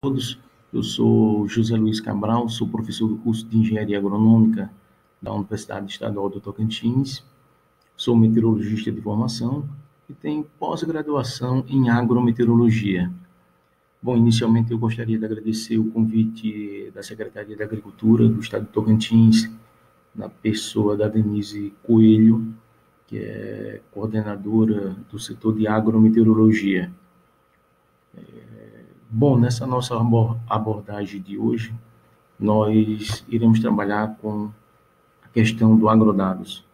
Todos. Eu sou José Luiz Cabral, sou professor do curso de Engenharia Agronômica da Universidade Estadual do Tocantins, sou meteorologista de formação e tenho pós-graduação em agrometeorologia. Bom, inicialmente eu gostaria de agradecer o convite da Secretaria da Agricultura do Estado do Tocantins, na pessoa da Denise Coelho, que é coordenadora do setor de agrometeorologia. Bom, nessa nossa abordagem de hoje, nós iremos trabalhar com a questão do agrodados.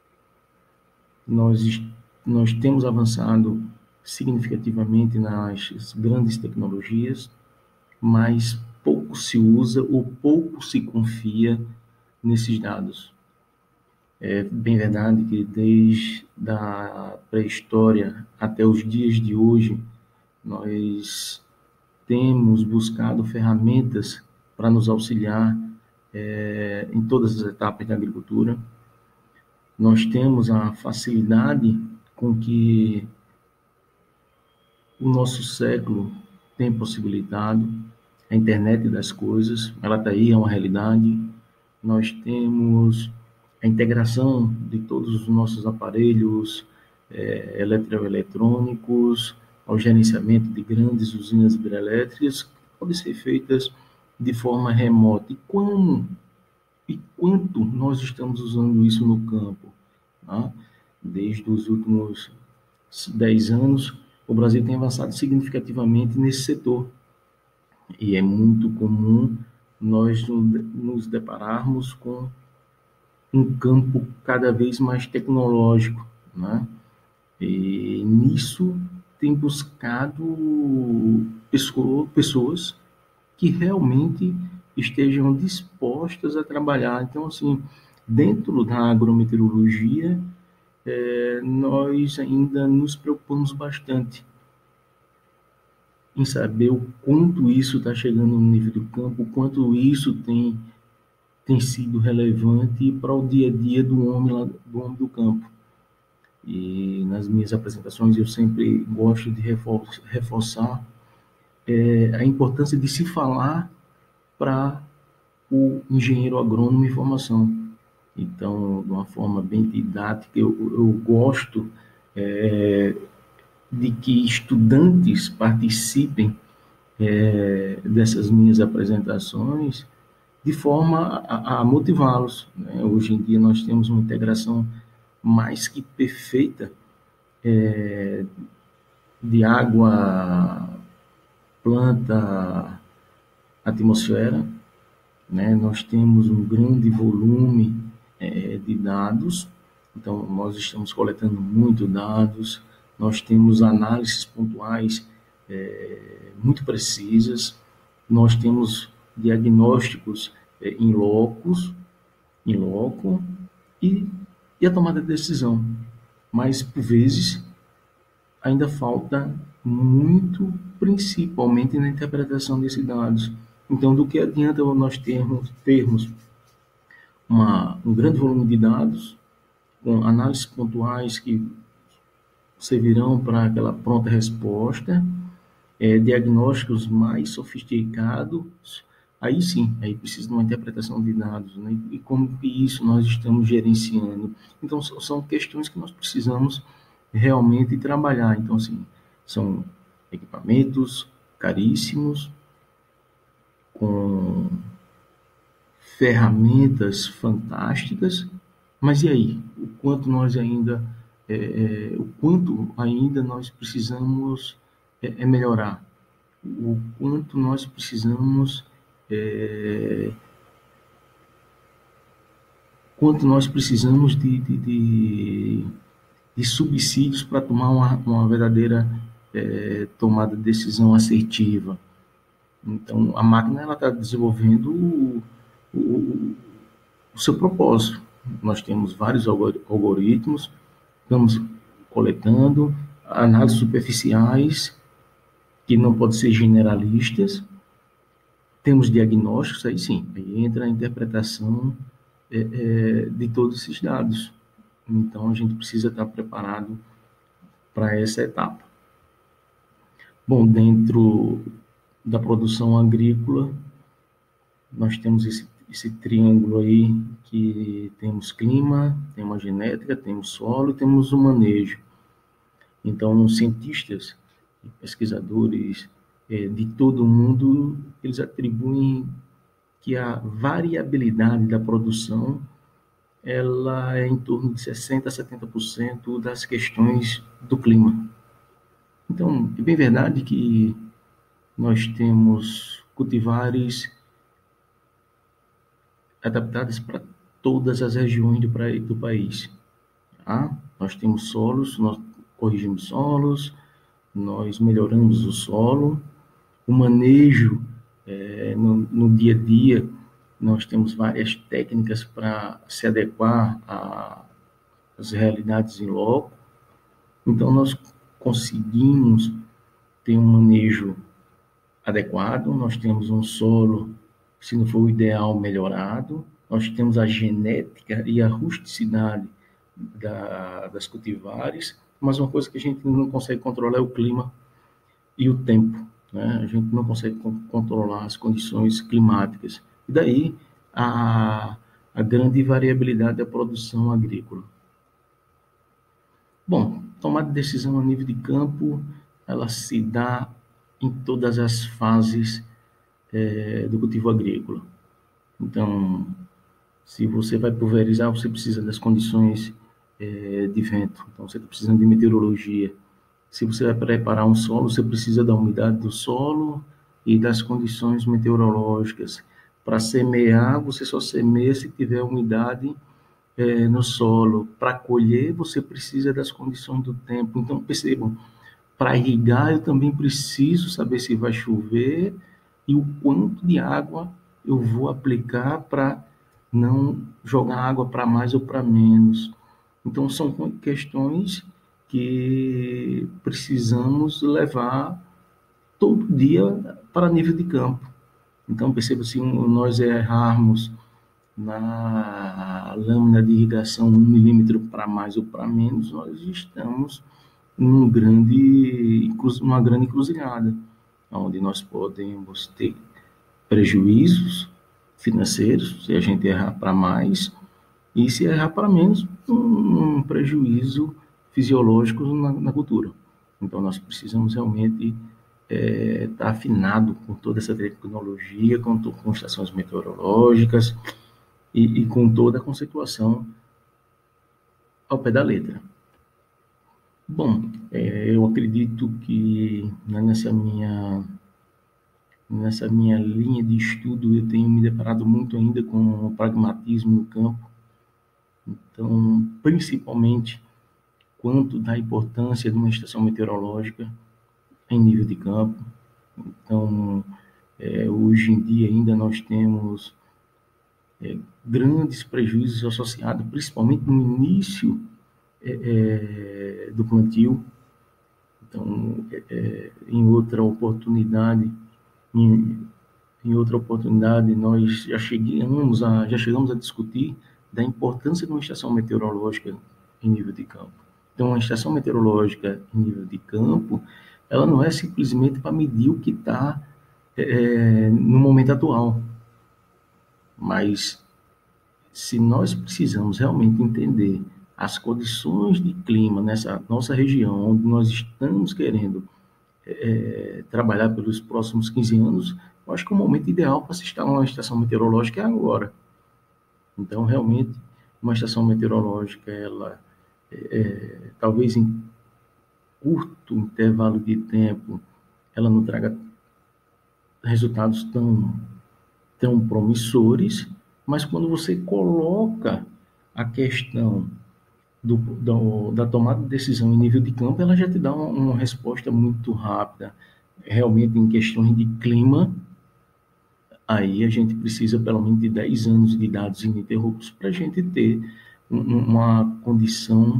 Nós temos avançado significativamente nas grandes tecnologias, mas pouco se usa ou pouco se confia nesses dados. É bem verdade que desde a pré-história até os dias de hoje, nós temos buscado ferramentas para nos auxiliar em todas as etapas da agricultura. Nós temos a facilidade com que o nosso século tem possibilitado, a internet das coisas, ela está aí, é uma realidade. Nós temos a integração de todos os nossos aparelhos eletroeletrônicos, ao gerenciamento de grandes usinas hidrelétricas, que podem ser feitas de forma remota. E quanto nós estamos usando isso no campo? Tá? Desde os últimos 10 anos, o Brasil tem avançado significativamente nesse setor. E é muito comum nós nos depararmos com um campo cada vez mais tecnológico, né? E nisso tem buscado pessoas que realmente estejam dispostas a trabalhar. Então, assim, dentro da agrometeorologia, nós ainda nos preocupamos bastante em saber o quanto isso está chegando no nível do campo, o quanto isso tem sido relevante para o dia a dia do homem do campo. E nas minhas apresentações eu sempre gosto de reforçar a importância de se falar para o engenheiro agrônomo em formação. Então, de uma forma bem didática, eu gosto de que estudantes participem dessas minhas apresentações de forma a motivá-los, né? Hoje em dia nós temos uma integração mais que perfeita de água, planta, atmosfera, né? Nós temos um grande volume de dados, então nós estamos coletando muito dados, nós temos análises pontuais muito precisas, nós temos diagnósticos em loco, e a tomada de decisão. Mas, por vezes, ainda falta muito, principalmente na interpretação desses dados. Então, do que adianta nós termos um grande volume de dados, com análises pontuais que servirão para aquela pronta resposta, diagnósticos mais sofisticados, aí sim, aí precisa de uma interpretação de dados, né? E como que isso nós estamos gerenciando. Então, são questões que nós precisamos realmente trabalhar. Então, assim, são equipamentos caríssimos, com ferramentas fantásticas, mas e aí? O quanto nós precisamos melhorar? O quanto nós precisamos de subsídios para tomar uma verdadeira tomada de decisão assertiva. Então, a máquina está desenvolvendo o seu propósito. Nós temos vários algoritmos, estamos coletando análises superficiais, que não podem ser generalistas. Temos diagnósticos, aí sim, aí entra a interpretação de todos esses dados. Então, a gente precisa estar preparado para essa etapa. Bom, dentro da produção agrícola, nós temos esse triângulo aí, que temos clima, temos a genética, temos solo e temos o manejo. Então, cientistas e pesquisadores de todo o mundo, eles atribuem que a variabilidade da produção ela é em torno de 60% a 70% das questões do clima. Então, é bem verdade que nós temos cultivares adaptados para todas as regiões do país. Tá? Nós temos solos, nós corrigimos solos, nós melhoramos o solo, o manejo no dia a dia, nós temos várias técnicas para se adequar às realidades em loco. Então, nós conseguimos ter um manejo adequado, nós temos um solo, se não for o ideal, melhorado, nós temos a genética e a rusticidade das cultivares, mas uma coisa que a gente não consegue controlar é o clima e o tempo, né? A gente não consegue controlar as condições climáticas. E daí a grande variabilidade da produção agrícola. Bom, tomar decisão a nível de campo, ela se dá em todas as fases do cultivo agrícola. Então, se você vai pulverizar, você precisa das condições de vento. Então, você está precisando de meteorologia. Se você vai preparar um solo, você precisa da umidade do solo e das condições meteorológicas. Para semear, você só semeia se tiver umidade no solo. Para colher, você precisa das condições do tempo. Então, percebam, para irrigar, eu também preciso saber se vai chover e o quanto de água eu vou aplicar para não jogar água para mais ou para menos. Então, são questões que precisamos levar todo dia para nível de campo. Então, perceba, se nós errarmos na lâmina de irrigação 1 milímetro para mais ou para menos, nós estamos numa grande encruzilhada, onde nós podemos ter prejuízos financeiros, se a gente errar para mais, e se errar para menos, um prejuízo fisiológico na cultura. Então, nós precisamos realmente estar afinado com toda essa tecnologia, com estações meteorológicas e com toda a conceituação ao pé da letra. Bom, eu acredito que nessa minha linha de estudo eu tenho me deparado muito ainda com o pragmatismo no campo. Então, principalmente quanto da importância de uma estação meteorológica em nível de campo. Então, hoje em dia ainda nós temos grandes prejuízos associados, principalmente no início do plantio. Então, em outra oportunidade, nós já chegamos a discutir da importância de uma estação meteorológica em nível de campo. Então, uma estação meteorológica em nível de campo, ela não é simplesmente para medir o que está no momento atual, mas se nós precisamos realmente entender as condições de clima nessa nossa região, onde nós estamos querendo trabalhar pelos próximos 15 anos, eu acho que o momento ideal para se instalar uma estação meteorológica é agora. Então, realmente, uma estação meteorológica, ela talvez em curto intervalo de tempo, ela não traga resultados tão promissores, mas quando você coloca a questão da tomada de decisão em nível de campo, ela já te dá uma resposta muito rápida. Realmente, em questões de clima, aí a gente precisa pelo menos de 10 anos de dados ininterruptos para a gente ter uma condição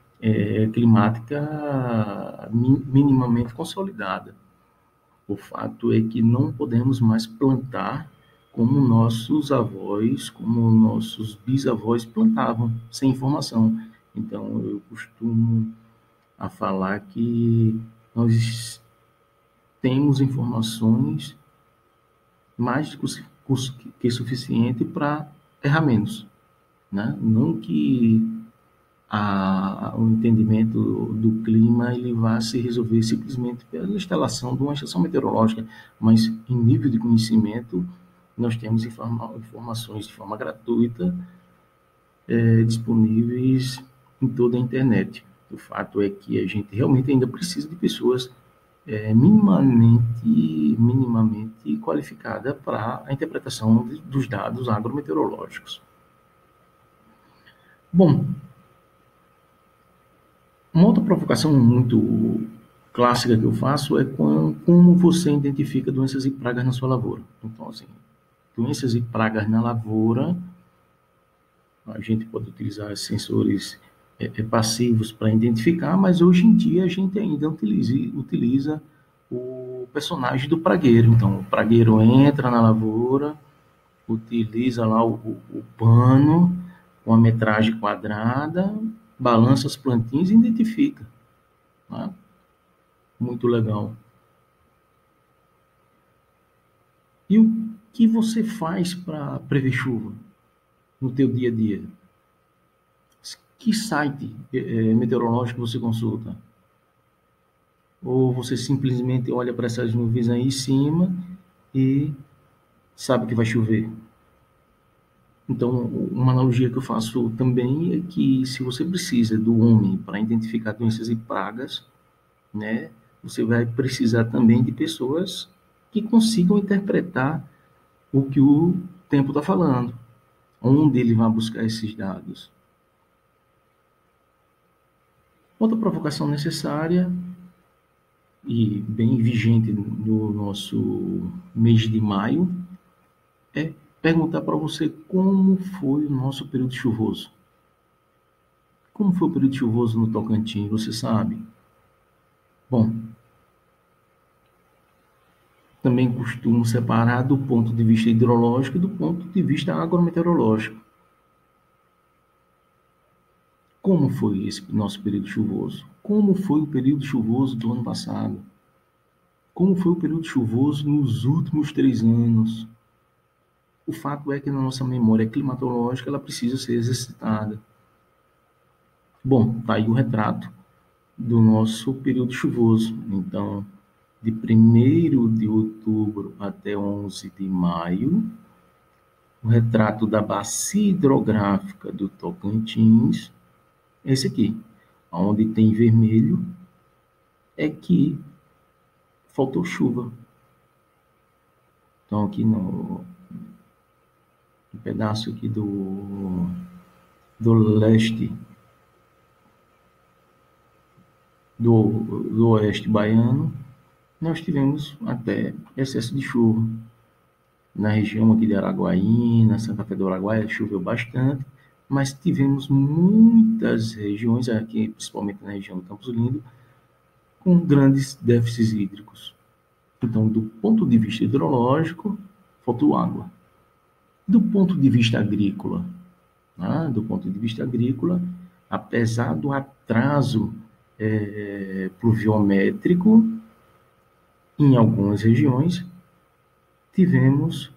climática minimamente consolidada. O fato é que não podemos mais plantar como nossos avós, como nossos bisavós plantavam, sem informação. Então, eu costumo a falar que nós temos informações mais que suficiente para errar menos, né? Não que o entendimento do clima ele vá se resolver simplesmente pela instalação de uma estação meteorológica, mas em nível de conhecimento nós temos informações de forma gratuita disponíveis em toda a internet. O fato é que a gente realmente ainda precisa de pessoas minimamente qualificadas para a interpretação dos dados agrometeorológicos. Bom, uma outra provocação muito clássica que eu faço é como você identifica doenças e pragas na sua lavoura. Então, assim, doenças e pragas na lavoura, a gente pode utilizar sensores passivos para identificar, mas hoje em dia a gente ainda utiliza o personagem do pragueiro. Então, o pragueiro entra na lavoura, utiliza lá o pano com a metragem quadrada, balança as plantinhas e identifica. Né? Muito legal. E o que você faz para prever chuva no teu dia a dia? Que site meteorológico você consulta? Ou você simplesmente olha para essas nuvens aí em cima e sabe que vai chover? Então, uma analogia que eu faço também é que se você precisa do homem para identificar doenças e pragas, né, você vai precisar também de pessoas que consigam interpretar o que o tempo está falando, onde ele vai buscar esses dados. Outra provocação necessária e bem vigente no nosso mês de maio é perguntar para você como foi o nosso período chuvoso. Como foi o período chuvoso no Tocantins, você sabe? Bom, também costumo separar do ponto de vista hidrológico e do ponto de vista agrometeorológico. Como foi esse nosso período chuvoso? Como foi o período chuvoso do ano passado? Como foi o período chuvoso nos últimos 3 anos? O fato é que na nossa memória climatológica ela precisa ser exercitada. Bom, tá aí o retrato do nosso período chuvoso. Então, de 1º de outubro até 11 de maio, o retrato da bacia hidrográfica do Tocantins, esse aqui, onde tem vermelho, é que faltou chuva. Então, aqui no pedaço aqui do leste, do oeste baiano, nós tivemos até excesso de chuva. Na região aqui de Araguaína, Santa Fé do Araguaia, choveu bastante, mas tivemos muitas regiões aqui, principalmente na região do Campos Lindo, com grandes déficits hídricos. Então, do ponto de vista hidrológico, faltou água. Do ponto de vista agrícola, apesar do atraso pluviométrico, em algumas regiões, tivemos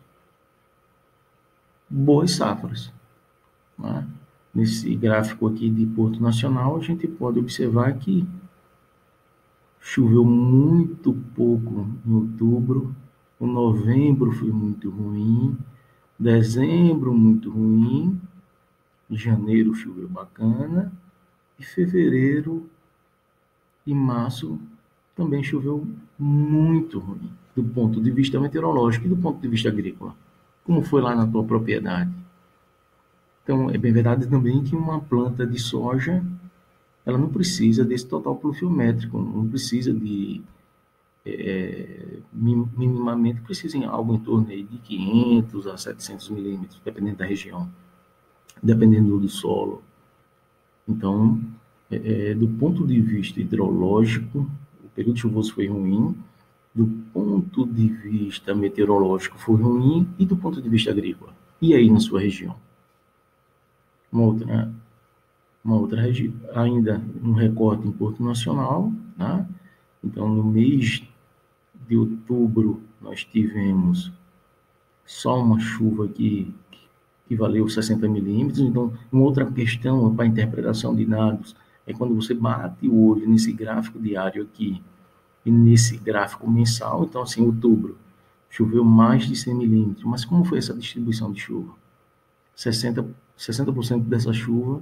boas safras. Né? Nesse gráfico aqui de Porto Nacional, a gente pode observar que choveu muito pouco em outubro, o novembro foi muito ruim, dezembro muito ruim, janeiro choveu bacana, e fevereiro e março também choveu muito ruim, do ponto de vista meteorológico e do ponto de vista agrícola. Como foi lá na tua propriedade? Então, é bem verdade também que uma planta de soja, ela não precisa desse total pluviométrico, não precisa de, minimamente, precisa em algo em torno aí de 500 a 700 milímetros, dependendo da região, dependendo do solo. Então, do ponto de vista hidrológico, o período chuvoso foi ruim, do ponto de vista meteorológico foi ruim e do ponto de vista agrícola. E aí na sua região? Uma outra região, ainda um recorte em Porto Nacional, tá? Então no mês de outubro nós tivemos só uma chuva que valeu 60 milímetros. Então, uma outra questão para a interpretação de dados é quando você bate o olho nesse gráfico diário aqui e nesse gráfico mensal. Então, assim, outubro choveu mais de 100 milímetros, mas como foi essa distribuição de chuva? 60% dessa chuva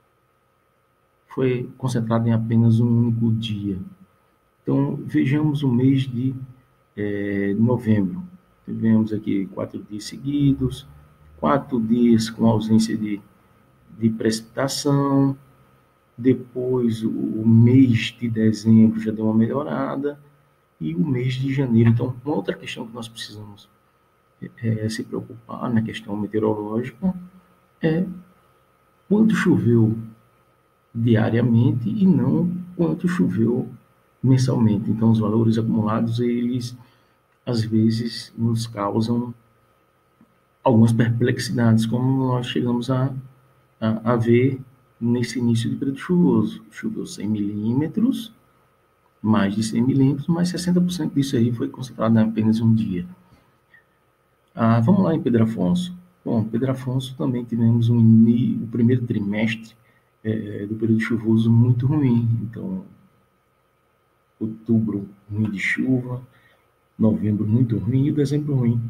foi concentrada em apenas um único dia. Então, vejamos o mês de novembro. Tivemos aqui 4 dias seguidos, 4 dias com ausência de precipitação. Depois, o mês de dezembro já deu uma melhorada. E o mês de janeiro. Então, uma outra questão que nós precisamos se preocupar na questão meteorológica é quanto choveu diariamente e não quanto choveu mensalmente. Então, os valores acumulados, eles às vezes nos causam algumas perplexidades, como nós chegamos a ver nesse início de período chuvoso. Choveu 100 milímetros, mais de 100 milímetros, mas 60% disso aí foi concentrado em apenas um dia. Vamos lá em Pedro Afonso. Bom, Pedro Afonso também tivemos o primeiro trimestre do período chuvoso muito ruim. Então, outubro ruim de chuva, novembro muito ruim e dezembro ruim.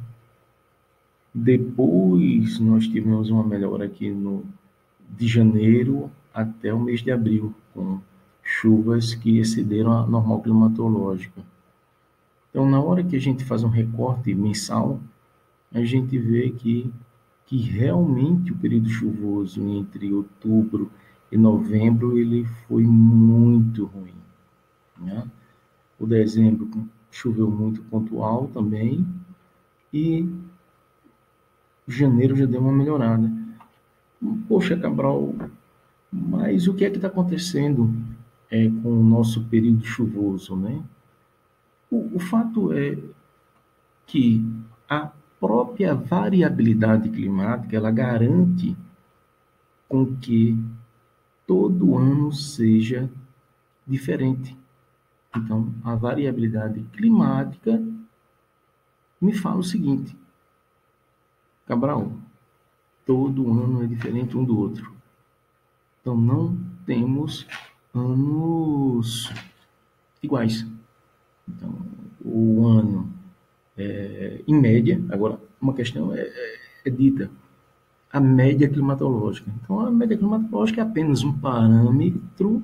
Depois nós tivemos uma melhora aqui de janeiro até o mês de abril, com chuvas que excederam a normal climatológica. Então, na hora que a gente faz um recorte mensal, a gente vê que realmente o período chuvoso entre outubro e novembro ele foi muito ruim, né? O dezembro choveu muito pontual também e janeiro já deu uma melhorada. Poxa, Cabral, mas o que é que está acontecendo com o nosso período chuvoso, né? O fato é que a própria variabilidade climática ela garante com que todo ano seja diferente. Então, a variabilidade climática me fala o seguinte: Cabral, todo ano é diferente um do outro. Então, não temos anos iguais. Então, o ano, em média, agora, uma questão é dita, a média climatológica. Então, a média climatológica é apenas um parâmetro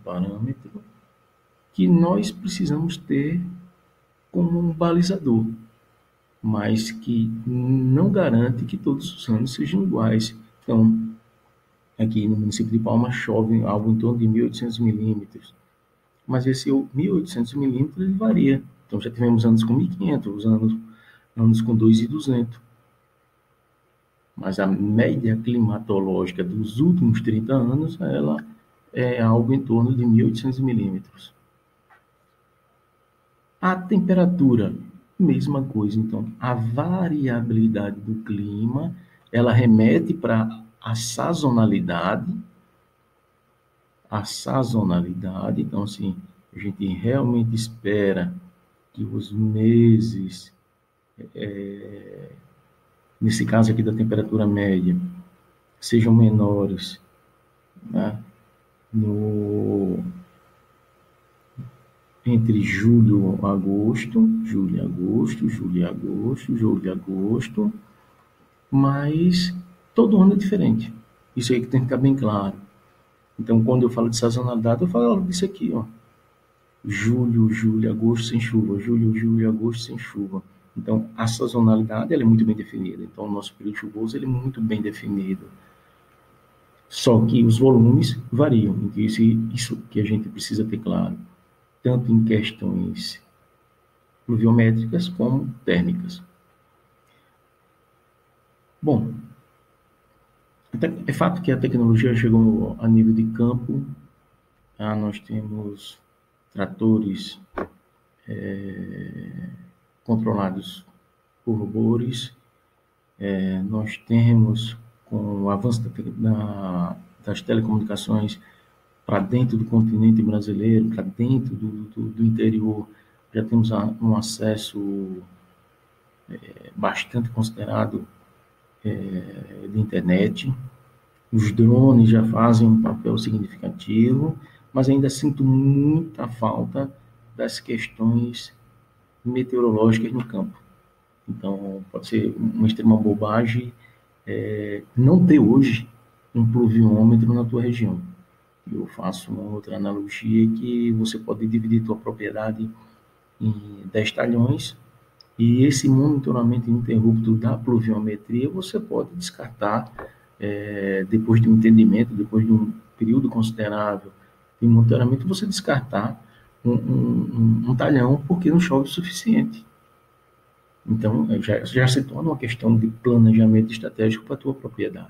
que nós precisamos ter como um balizador, mas que não garante que todos os anos sejam iguais. Então, aqui no município de Palmas chove algo em torno de 1.800 milímetros, mas esse 1.800 milímetros ele varia. Então, já tivemos anos com 1.500, anos com 2.200. Mas a média climatológica dos últimos 30 anos, ela é algo em torno de 1.800 milímetros. A temperatura, mesma coisa. Então, a variabilidade do clima, ela remete para a sazonalidade. Então, assim, a gente realmente espera que os meses, nesse caso aqui da temperatura média, sejam menores, né? Entre julho e agosto, mas todo ano é diferente. Isso aí que tem que ficar bem claro. Então, quando eu falo de sazonalidade, eu falo disso aqui, ó. Julho e agosto sem chuva, julho e agosto sem chuva. Então, a sazonalidade ela é muito bem definida. Então, o nosso período chuvoso ele é muito bem definido. Só que os volumes variam. Então, isso que a gente precisa ter claro, tanto em questões pluviométricas como térmicas. Bom, é fato que a tecnologia chegou a nível de campo. Nós temos tratores controlados por robôs. Nós temos, com o avanço das telecomunicações para dentro do continente brasileiro, para dentro do interior, já temos um acesso bastante considerado de internet. Os drones já fazem um papel significativo, mas ainda sinto muita falta das questões meteorológicas no campo. Então, pode ser uma extrema bobagem não ter hoje um pluviômetro na tua região. Eu faço uma outra analogia que você pode dividir tua propriedade em 10 talhões e esse monitoramento ininterrupto da pluviometria você pode descartar depois de um entendimento, depois de um período considerável de monitoramento, você descartar um talhão porque não chove o suficiente. Então, já se torna uma questão de planejamento estratégico para a tua propriedade.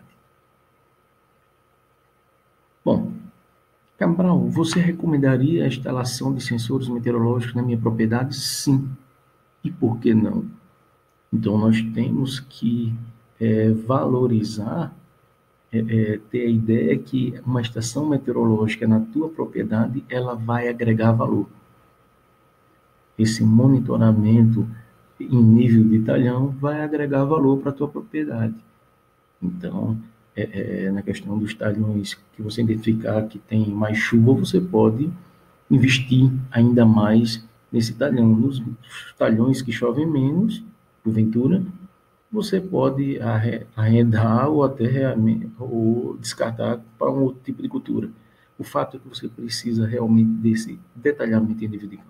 Bom, Cabral, você recomendaria a instalação de sensores meteorológicos na minha propriedade? Sim. E por que não? Então, nós temos que valorizar, ter a ideia que uma estação meteorológica na tua propriedade, ela vai agregar valor. Esse monitoramento em nível de talhão vai agregar valor para a tua propriedade. Então, na questão dos talhões que você identificar que tem mais chuva, você pode investir ainda mais nesse talhão. Nos talhões que chovem menos, porventura, você pode arrendar ou até ou descartar para um outro tipo de cultura. O fato é que você precisa realmente desse detalhamento individual.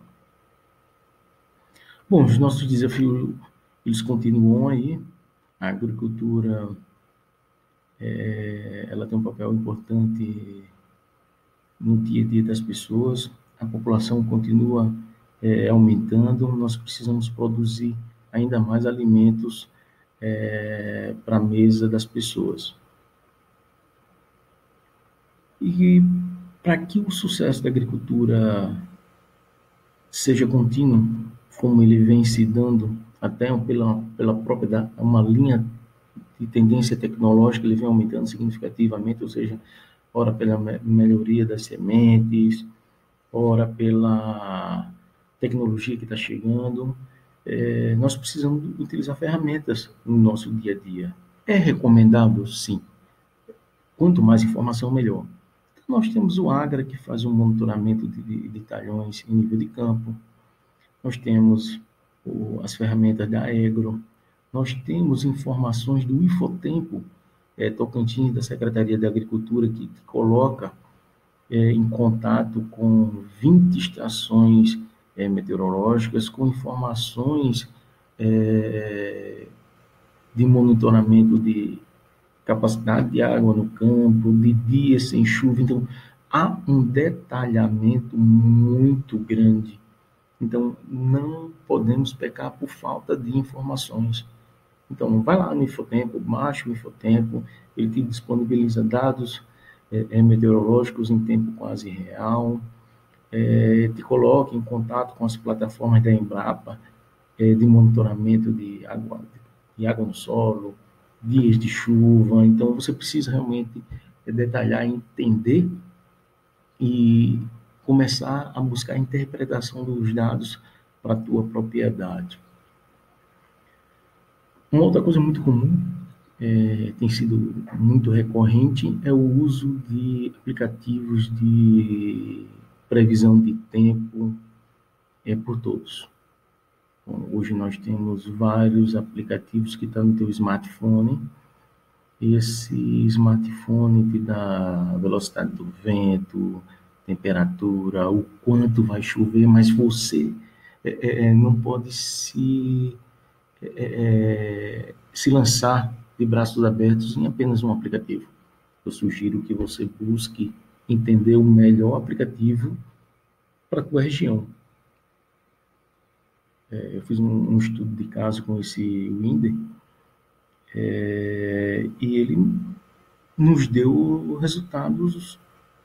Bom, os nossos desafios, eles continuam aí. A agricultura, ela tem um papel importante no dia a dia das pessoas. A população continua aumentando. Nós precisamos produzir ainda mais alimentos para a mesa das pessoas. E para que o sucesso da agricultura seja contínuo, como ele vem se dando até pela própria uma linha de tendência tecnológica, ele vem aumentando significativamente, ou seja, ora pela melhoria das sementes, ora pela tecnologia que está chegando, nós precisamos utilizar ferramentas no nosso dia a dia. É recomendável? Sim. Quanto mais informação, melhor. Então, nós temos o Agra, que faz um monitoramento de talhões em nível de campo. Nós temos as ferramentas da Egro. Nós temos informações do Infotempo, Tocantins, da Secretaria de Agricultura, que coloca em contato com 20 estações meteorológicas, com informações de monitoramento de capacidade de água no campo, de dias sem chuva. Então, há um detalhamento muito grande. Então, não podemos pecar por falta de informações. Então, vai lá no Infotempo, baixa o Infotempo, ele te disponibiliza dados meteorológicos em tempo quase real, te coloca em contato com as plataformas da Embrapa de monitoramento de água no solo, dias de chuva. Então, você precisa realmente detalhar, entender e começar a buscar a interpretação dos dados para a tua propriedade. Uma outra coisa muito comum, tem sido muito recorrente, é o uso de aplicativos de previsão de tempo por todos. Bom, hoje nós temos vários aplicativos que estão no teu smartphone. Esse smartphone te dá velocidade do vento, temperatura, o quanto vai chover, mas você não pode se lançar de braços abertos em apenas um aplicativo. Eu sugiro que você busque entender o melhor aplicativo para a tua região. Eu fiz um estudo de caso com esse Winder e ele nos deu resultados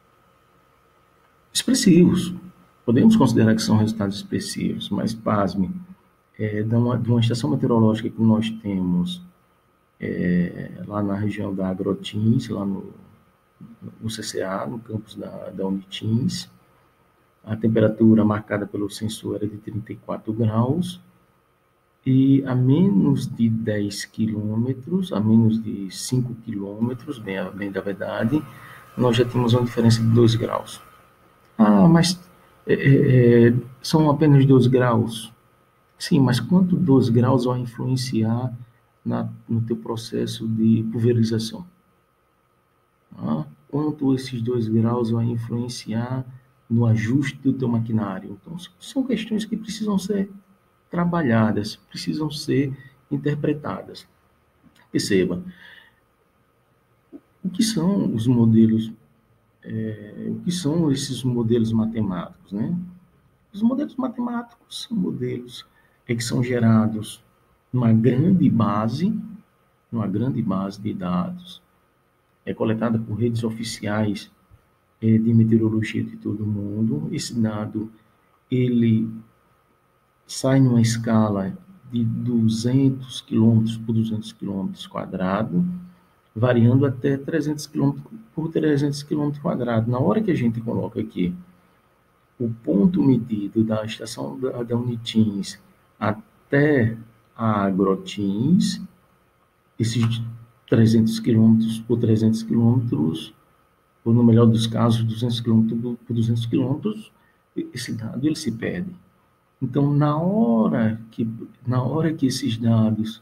expressivos. Podemos considerar que são resultados expressivos, mas pasme, de uma estação meteorológica que nós temos lá na região da Agrotins, lá no CCA, no campus da Unitins. A temperatura marcada pelo sensor era de 34 graus E a menos de 10 quilômetros, a menos de 5 quilômetros, bem da verdade, nós já temos uma diferença de 2 graus. Ah, mas são apenas 2 graus. Sim, mas quanto 2 graus vai influenciar no teu processo de pulverização? Ah, quanto esses 2 graus vai influenciar no ajuste do teu maquinário? Então, são questões que precisam ser trabalhadas, precisam ser interpretadas. Perceba, o que são os modelos, o que são esses modelos matemáticos, né? Os modelos matemáticos são modelos que são gerados numa grande base de dados, coletada por redes oficiais de meteorologia de todo o mundo. Esse dado, ele sai numa escala de 200 quilômetros por 200 quilômetros quadrados, variando até 300 quilômetros por 300 quilômetros quadrados. Na hora que a gente coloca aqui o ponto medido da estação da Unitins até a Agrotins, esses 300 quilômetros por 300 quilômetros, ou no melhor dos casos, 200 quilômetros por 200 quilômetros, esse dado ele se perde. Então, na hora que esses dados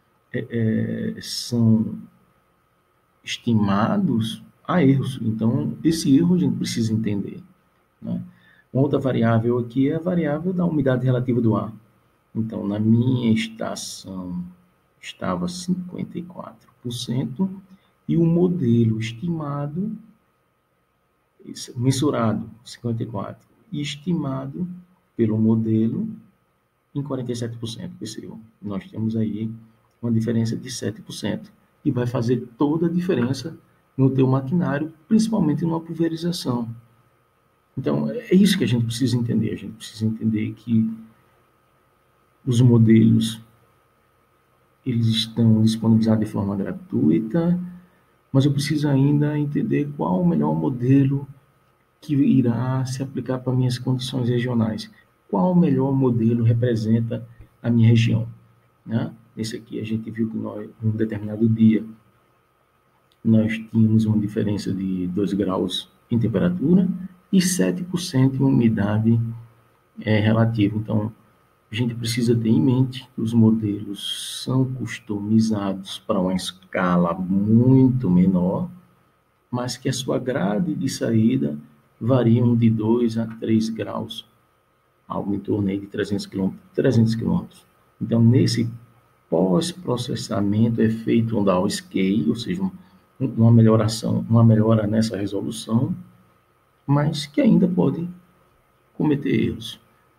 são estimados, há erros. Então, esse erro a gente precisa entender, né? Uma outra variável aqui é a variável da umidade relativa do ar. Então, na minha estação estava 54% e o modelo estimado, mensurado 54%, e estimado pelo modelo em 47%. Percebam, nós temos aí uma diferença de 7%, e vai fazer toda a diferença no teu maquinário, principalmente numa pulverização. Então, é isso que a gente precisa entender. A gente precisa entender que os modelos eles estão disponibilizados de forma gratuita, mas eu preciso ainda entender qual o melhor modelo que irá se aplicar para minhas condições regionais. Qual o melhor modelo representa a minha região, né? Esse aqui a gente viu que num determinado dia nós tínhamos uma diferença de 2 graus em temperatura e 7% em umidade relativa. Então, a gente precisa ter em mente que os modelos são customizados para uma escala muito menor, mas que a sua grade de saída variam de 2 a 3 graus, algo em torno aí de 300 quilômetros. Então, nesse pós-processamento é feito um downscale, ou seja, uma melhora nessa resolução, mas que ainda pode cometer erros.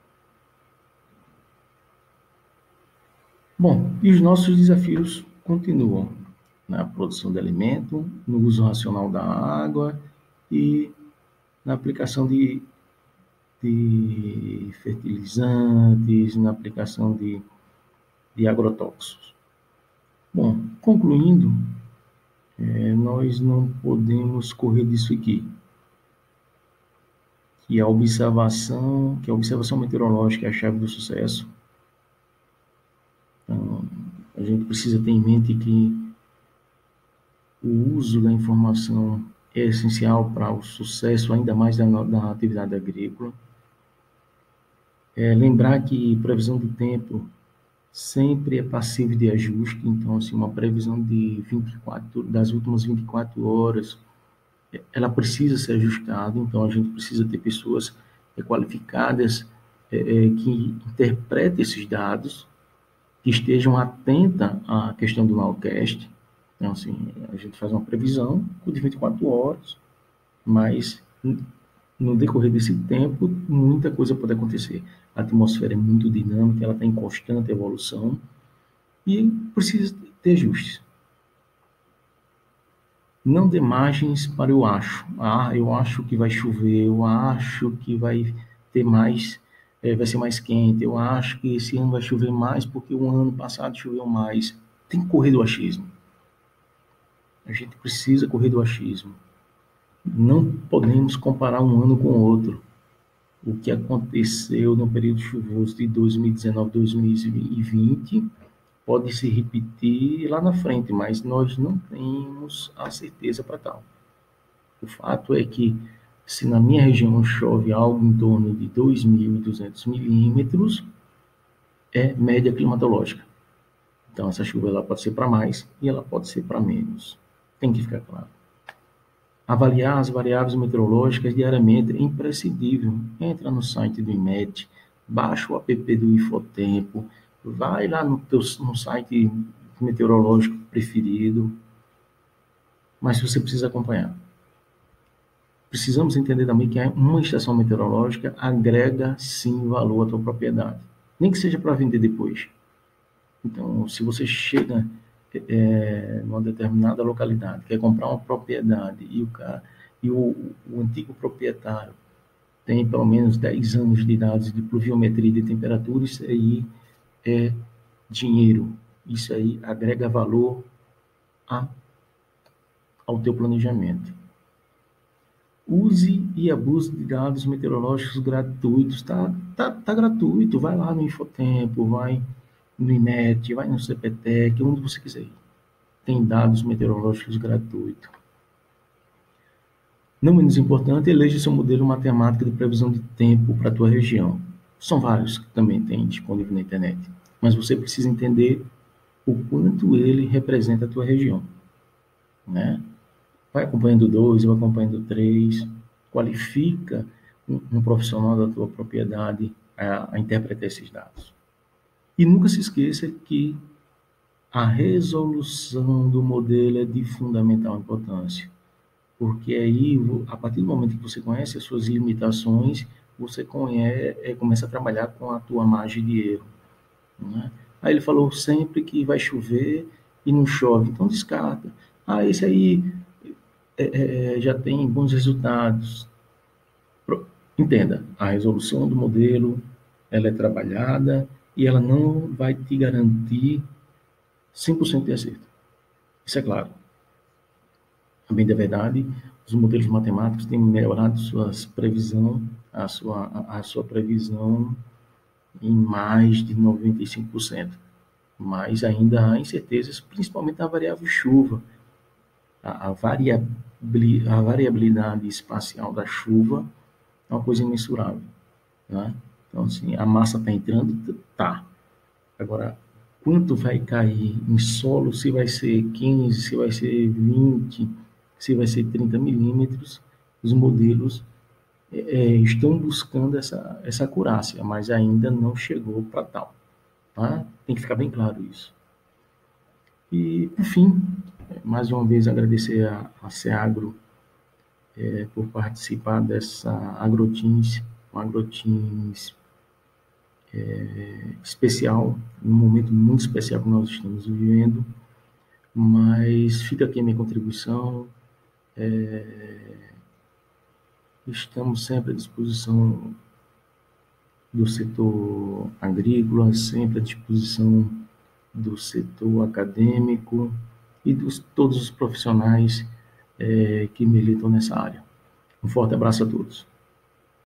Bom, e os nossos desafios continuam na produção de alimento, no uso racional da água e na aplicação de fertilizantes, na aplicação de agrotóxicos. Bom, concluindo, nós não podemos correr disso aqui, que a observação meteorológica é a chave do sucesso. Então, a gente precisa ter em mente que o uso da informação é essencial para o sucesso, ainda mais da atividade agrícola. Lembrar que previsão do tempo sempre é passível de ajuste, então, assim, uma previsão das últimas 24 horas, ela precisa ser ajustada, então a gente precisa ter pessoas qualificadas que interpretem esses dados, que estejam atentas à questão do nowcast. Então, assim, a gente faz uma previsão de 24 horas, mas no decorrer desse tempo, muita coisa pode acontecer. A atmosfera é muito dinâmica, ela está em constante evolução e precisa ter ajustes. Não dê margens para eu acho. Eu acho que vai chover, eu acho que vai ter mais, vai ser mais quente, eu acho que esse ano vai chover mais porque o ano passado choveu mais. Tem que correr do achismo. A gente precisa correr do achismo. Não podemos comparar um ano com o outro. o que aconteceu no período chuvoso de 2019, 2020 pode se repetir lá na frente, mas nós não temos a certeza para tal. O fato é que, se na minha região chove algo em torno de 2.200 milímetros, é média climatológica. Então, essa chuva ela pode ser para mais e ela pode ser para menos. Tem que ficar claro. Avaliar as variáveis meteorológicas diariamente é imprescindível. Entra no site do IMET, baixa o app do Infotempo, vai lá no site meteorológico preferido, mas você precisa acompanhar. Precisamos entender também que uma estação meteorológica agrega sim valor à tua propriedade, nem que seja para vender depois. Então, se você chega numa determinada localidade, quer comprar uma propriedade e o antigo proprietário tem pelo menos 10 anos de dados de pluviometria e de temperatura, isso aí é dinheiro. Isso aí agrega valor ao teu planejamento. Use e abuse de dados meteorológicos gratuitos. Tá gratuito. Vai lá no Infotempo, vai no IMET, vai no CPTEC, onde você quiser ir. Tem dados meteorológicos gratuitos. Não menos importante, eleja seu modelo matemático de previsão de tempo para a tua região. São vários que também tem disponível na internet. Mas você precisa entender o quanto ele representa a tua região, né? Vai acompanhando 2, vai acompanhando 3, qualifica um profissional da tua propriedade a interpretar esses dados. E nunca se esqueça que a resolução do modelo é de fundamental importância, porque aí, a partir do momento que você conhece as suas limitações, você começa a trabalhar com a tua margem de erro, né? Aí ele falou sempre que vai chover e não chove, então descarta. Esse aí já tem bons resultados. Entenda, a resolução do modelo ela é trabalhada e ela não vai te garantir 100% de acerto. Isso é claro. A bem da verdade, os modelos matemáticos têm melhorado a sua previsão em mais de 95%. Mas ainda há incertezas, principalmente na variável chuva. A variabilidade espacial da chuva é uma coisa imensurável, né? Então, assim, a massa está entrando, tá. Agora, quanto vai cair em solo, se vai ser 15, se vai ser 20, se vai ser 30 milímetros, os modelos estão buscando essa acurácia, mas ainda não chegou para tal, tá? Tem que ficar bem claro isso. E, por fim, mais uma vez agradecer a Seagro por participar dessa AgroTeams, um AgroTeams especial, um momento muito especial que nós estamos vivendo, mas fica aqui a minha contribuição. Estamos sempre à disposição do setor agrícola, sempre à disposição do setor acadêmico e de todos os profissionais que militam nessa área. Um forte abraço a todos.